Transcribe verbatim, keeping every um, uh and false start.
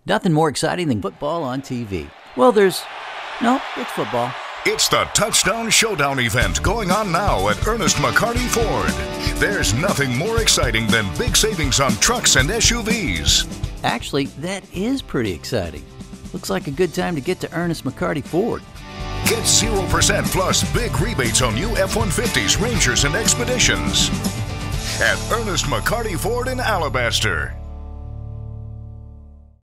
Nothing more exciting than football on T V. Well, there's... no, it's football. It's the Touchdown Showdown event going on now at Ernest McCarty Ford. There's nothing more exciting than big savings on trucks and S U Vs. Actually, that is pretty exciting. Looks like a good time to get to Ernest McCarty Ford. Get zero percent plus big rebates on new F one fifties, Rangers, and Expeditions at Ernest McCarty Ford in Alabaster.